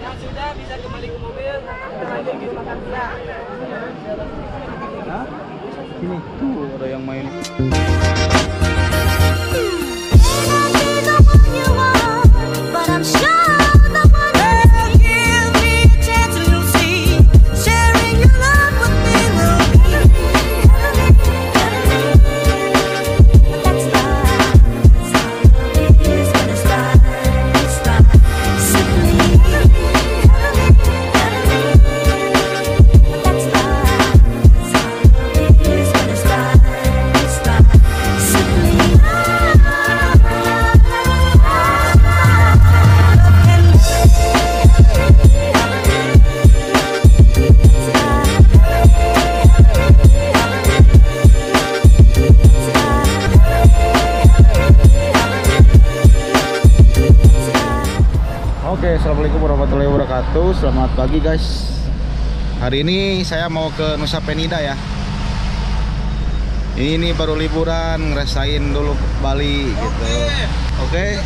Yang sudah bisa kembali ke mobil, kita lanjut makan siang. Hah? Sini tuh ada yang main. Oke, assalamualaikum warahmatullahi wabarakatuh. Selamat pagi guys. Hari ini saya mau ke Nusa Penida ya. Ini baru liburan, ngerasain dulu Bali gitu. Oke.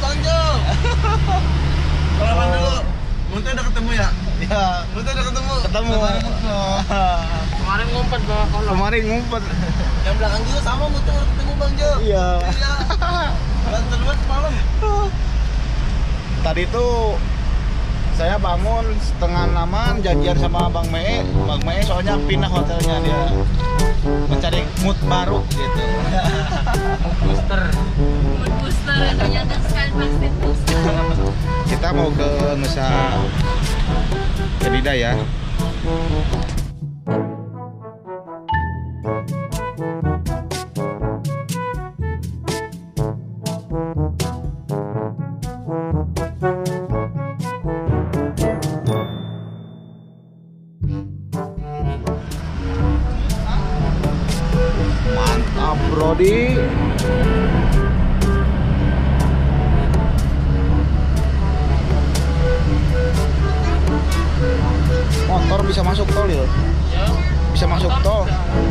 Salaman dulu. Munte udah ketemu ya? Ya, Munte udah ketemu. Ketemu. Kemarin ngumpet bawa kolong. Kemarin ngumpet. Yang belakang juga sama Munte udah ketemu Bang Jo. Iya. Bantu lu semalam. Tadi tuh saya bangun setengah 6-an janjian sama Bang Mee. Bang Mee soalnya pindah hotelnya, dia mencari mood baru gitu. Booster. Booster, ternyata sekali pasti booster. Kita mau ke Nusa Penida ya. Mantap Brody. Motor bisa masuk tol ya? Bisa masuk tol.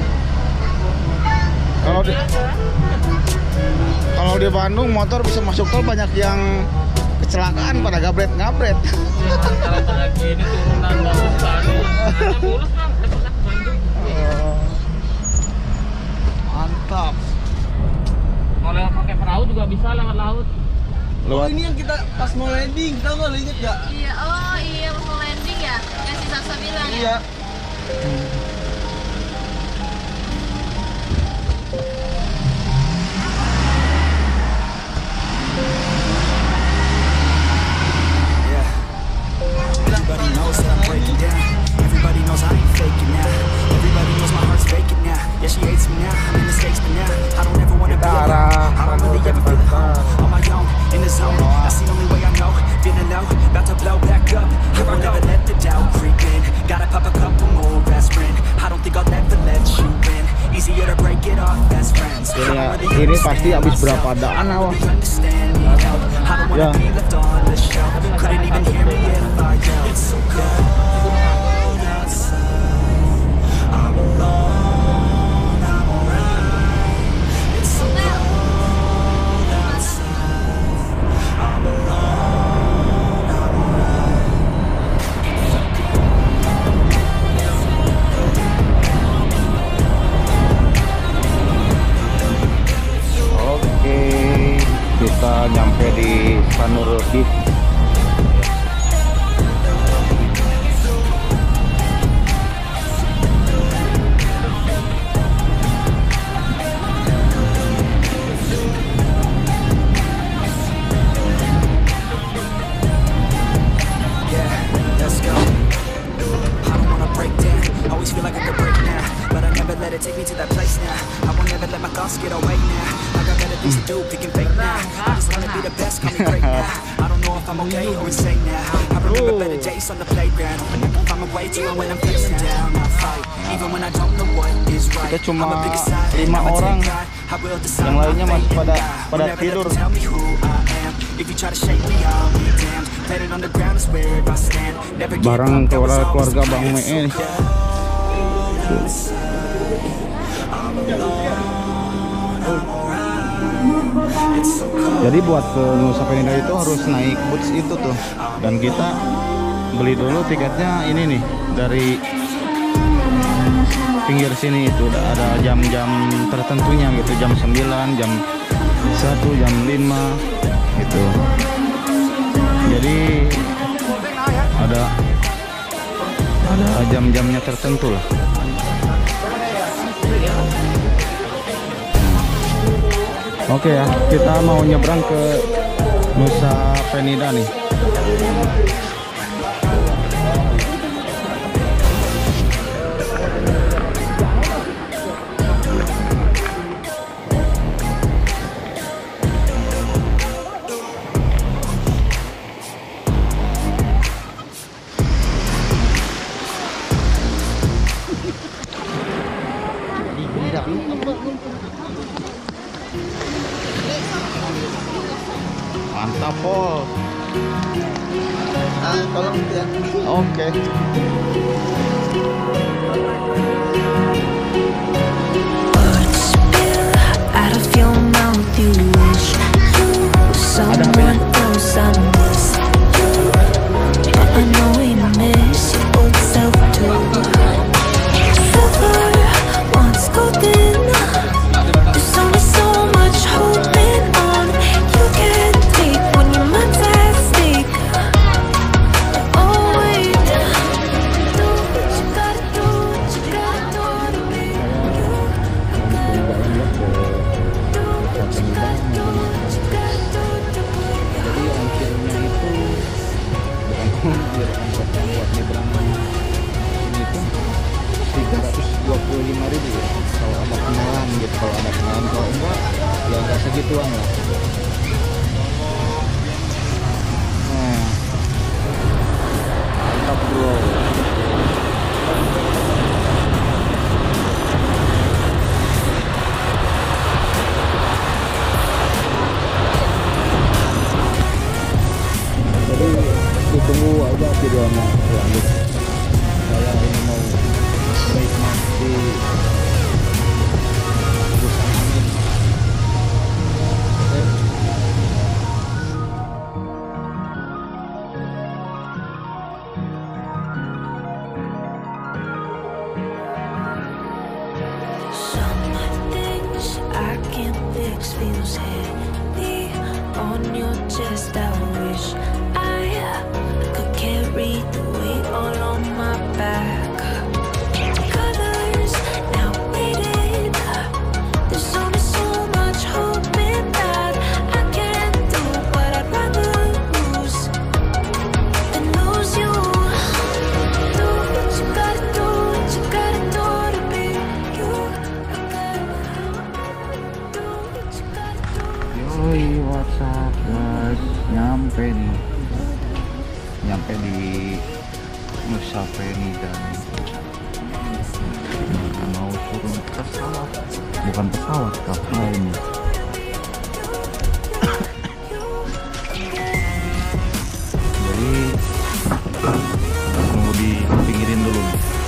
Kalau di Bandung motor bisa masuk tol, banyak yang kecelakaan pada gabret-gabret. Antara gini turunan bagus sekali. Mulus bang, dekat Bandung. Mantap. Mau lewat pakai perahu juga bisa lewat laut. Oh, ini yang kita pas mau landing, tau gak, lu inget gak? Iya, oh iya mau landing ya, yang si Sasa bilang ya. Iya. Everybody knows that I'm breaking down. Everybody knows I ain't faking now. Everybody knows my heart's vacant now. Yeah, she hates me now. I'm in the States, but now I don't ever wanna be alone. I don't really ever feel at home. On my own, in the zone. That's the only way I know. Feeling low, about to blow back up. I won't never let the doubt creep in. Gotta pop a couple more aspirin. I don't think I'll ever let you in. Easier to break it off best friends. Ini pasti habis berapa daan awak? Ya. Couldn't even hear me if I yelled. It's so cold outside. I'm alone, I'm alright. It's so cold outside. I'm alone, I'm alright. Oke, kita nyampe di Sanur Beach. Take me to that place now. I won't ever let my thoughts get away now. I got better things to do, picking fake now. I just wanna be the best, call me great now. I don't know if I'm okay or insane now. I remember better days on the playground. Hoping I can find my way to it when I'm feeling down. I fight, even when I don't know what is right. Kita cuma 5 orang, yang lainnya masih pada tidur. Barang keluarga Bang Mee. Jadi buat ke Nusa Penida itu harus naik bus itu tuh, dan kita beli dulu tiketnya ini nih dari pinggir sini. Itu udah ada jam-jam tertentunya gitu, jam 9, jam 1, jam 5 gitu. Jadi ada jam-jamnya tertentu lah. Oke ya, kita mau nyebrang ke Nusa Penida nih. Mantap, Pol. Tolong ya. Oke. Out of your mouth, you wish you were someone else. I miss you, but I know we miss your old self too. Silver once golden. There's only so much holding on. You can't take when your mind's at stake. Oh wait, do what you gotta do, what you gotta do to be you. Jadi ongkirnya itu bukan ongkir, ongkos yang buat nyebrang ini tuh 325.000 ya. Kalau ada kenalan gitu, kalau ada kenalan, kalau enggak ya enggak segituan lah. Nah, mantap bro. Jadi ditunggu aja videonya lanjut. Saya ini mau menikmati busan angin. Some things I can't fix feels heavy on your chest. I wish I could carry the weight all on my back. Colors now faded. There's only so much hoping that I can do, but I'd rather lose than lose you. Do what you gotta do, what you gotta do to be you again. Do what you gotta do. Yoi, what's up guys? Nyampe nih. Nyampe di Nusa Penida nih. Mau turun pesawat. Bukan pesawat, kapal ini. Jadi tunggu di pinggirin dulu.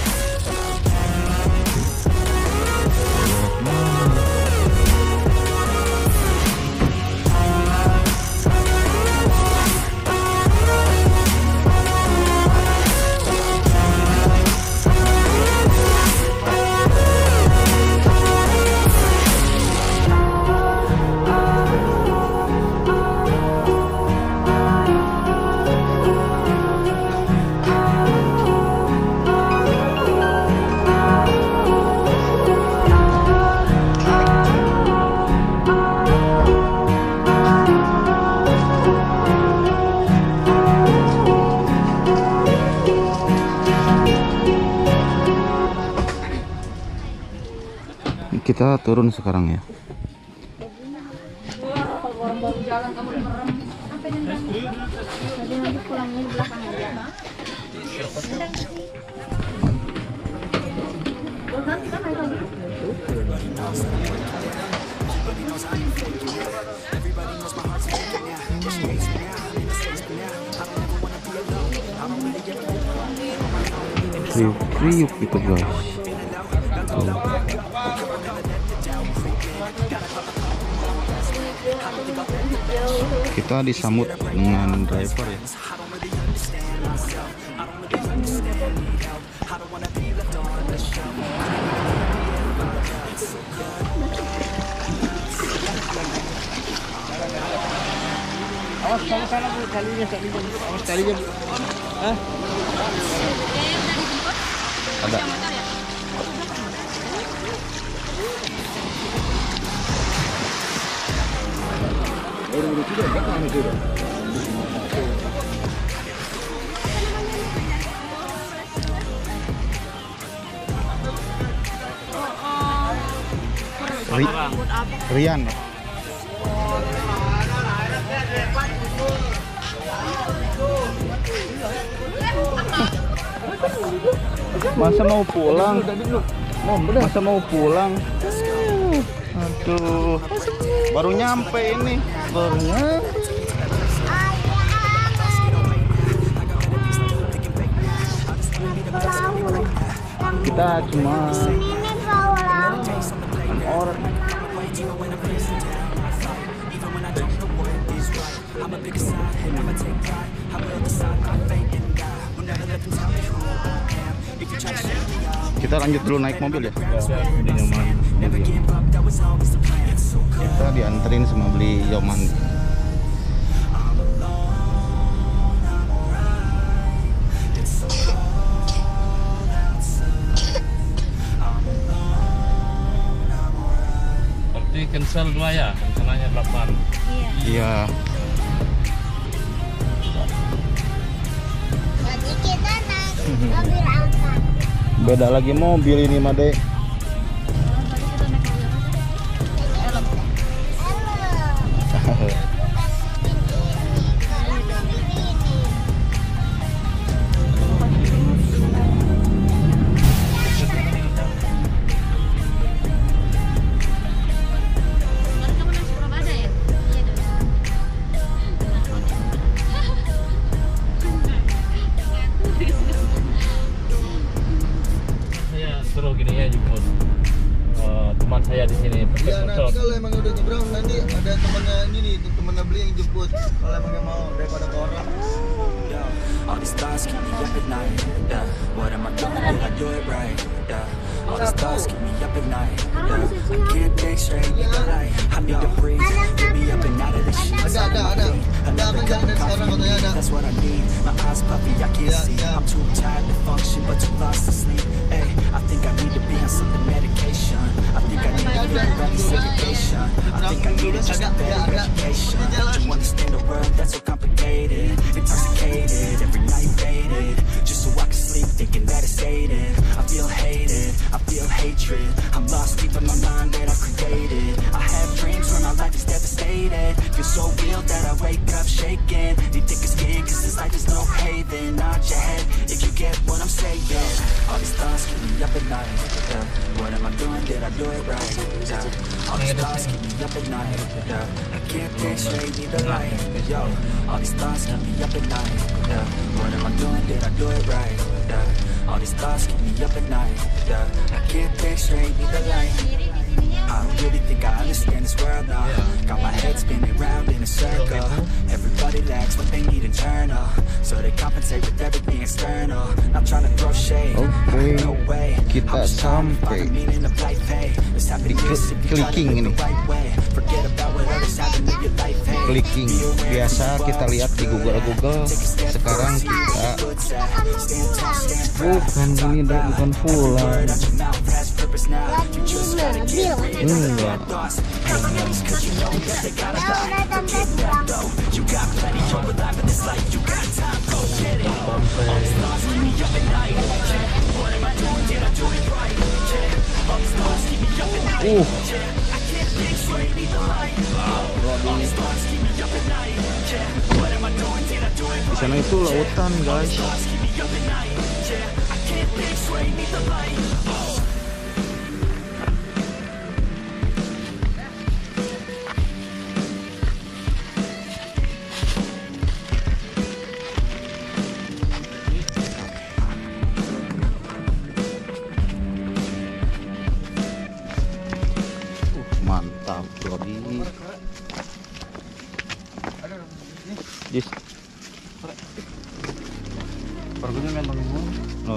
Kita turun sekarang ya. Kriuk gitu guys. Tuh. Kita disambut dengan driver ya. sana Bu, talinya. Awas talinya Bu. Hah? Ada. Rian. Masa mau pulang? Masa mau pulang? Aduh, baru nyampe ini. Baru nyampe. Kita cuma orang. Kita lanjut dulu naik mobil ya. Kita dianterin sama beli Yoman. Berarti cancel 2 ya, rencananya 8. Iya. Jadi kita naik mobil apa? Beda lagi mobil ini, Made. Suruh gini ya jemput teman saya di sini pakai Ya nanti motor. kalau emang udah nyebrang nanti ada temennya ini nih, temennya beli yang jemput. Kalau emang yang mau daripada ke orang. All these thoughts keep me up at night. Yeah, what am I doing? Did I do it right? Yeah, all these thoughts keep me up at night. Yeah, I can't think straight. I need to breathe. Get me up and out of this shit. Ada akan jalan dari sekarang katanya ada. That's what I need. My eyes puffy, I can't see. I'm too tired to function, but too lost to sleep. Hey, I think I need to be on some medication. I think I need to be on this vacation. I think I need to just a better education. Don't you understand the world that's so complicated? Intoxicated, every night faded, just so I can sleep thinking that it's sated. I feel hated, I feel hatred. I'm lost deep in my mind that I created. I have dreams where my life is devastated. Feel so real that I wake up shaking. Need thicker skin cause this life is no haven. Nod your head if you get what I'm saying. All these thoughts keep me up at night. Yeah. What am I doing? Did I do it right? Yeah. All these thoughts keep me up at night. Yeah. I can't think straight, need the light. Yo, all these thoughts keep me up at night. Yeah. What am I doing? Did I do it right? Yeah. All these thoughts keep me up at night. Yeah. I can't think straight, need the light. I really think I understand this world now. Got my head spinning round in a circle. Everybody lacks what they need internal, so they compensate with everything external. Not trying to throw shade. Oke, No way. kita sampai di clicking ini. Clicking biasa kita lihat di Google. Sekarang kita bukan ini, bukan pulang. Enggak. Di sana itu lautan, guys. Mantap, Robi. Jis. Pergunya memang oh.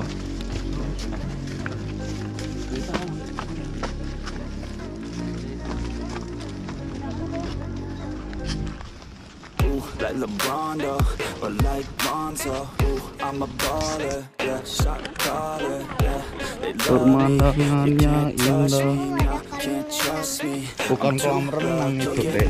like LeBron though, or like Lonzo. Ooh, I'm a baller, yeah, shot caller, yeah. They love me, you can't touch me, now, can't trust me. Bukan kolam renang itu teh.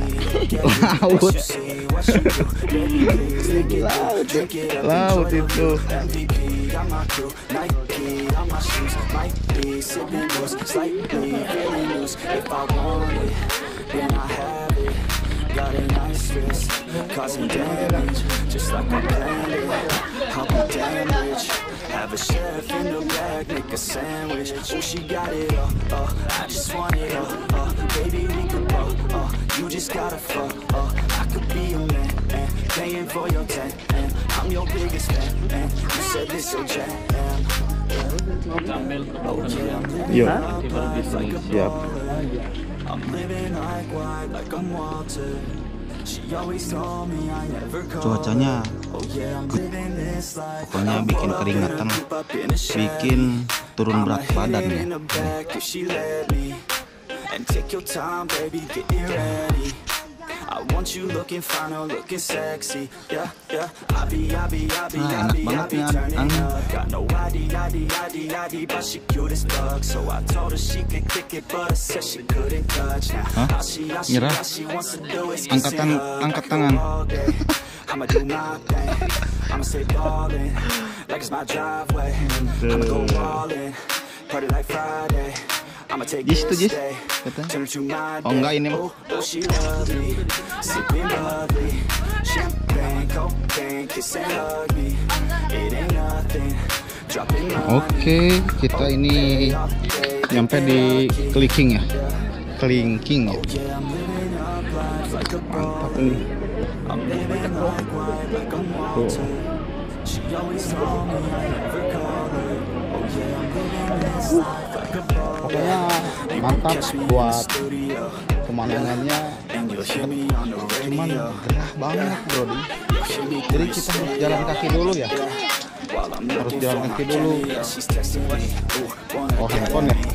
Laut itu. MVP on my crew, Nike on my shoes, might be sipping booze, slightly feeling loose. If I want it, then I have it. Got a nice wrist, causing damage, just like I planned it. I'll be damn rich. Have a chef in the back, make a sandwich. So she got it all, I just want it all, baby we could go, you just gotta fuck, I could be your man, and paying for your tent, and I'm your biggest fan, and you said this a jam. Yuk, Siap. I'm living like white, like I'm Walter. She always told me I never call. Cuacanya pokoknya bikin keringatan, bikin turun berat badan ya. And take your time, baby, get ready. I want you looking fine or looking sexy. Yeah, yeah. I be turning up. Got no ID, but she cute as fuck. So I told her she could kick it, but I said she couldn't touch. All she wants to do is kiss and hug. Angkat tangan. I'ma do my thing. I'ma stay ballin', like it's my driveway. I'ma go ballin', party like Friday. I'ma take Jis this tuh, Jis, day, katanya. turn it to my Oh enggak, ini mah. Oh, she love me, sipping bubbly, champagne, cocaine, kiss and hug me. It ain't nothing, dropping money. Oke, kita ini nyampe di Kelingking ya. Kelingking ya. Mantap ini. Tuh. Pokoknya mantap buat pemandangannya, cuman gerah banget bro. Jadi kita harus jalan kaki dulu ya, harus jalan kaki dulu. Oh handphone ya.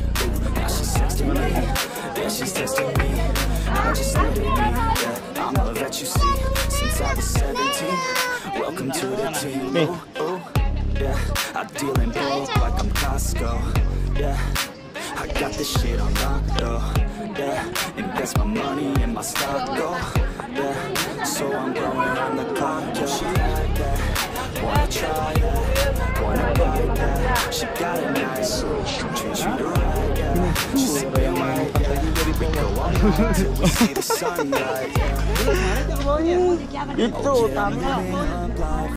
Nih. Yeah, I deal in bulk like I'm Costco. Yeah, I got this shit on lock though. Yeah, invest my money in my stock go. Yeah, so I'm going on the clock. Yeah, she like that, wanna try that, wanna buy that. She got a nice treat you to ride. Yeah, she sipping like that. We go all night till we see the sunlight. Yeah. Itu utama.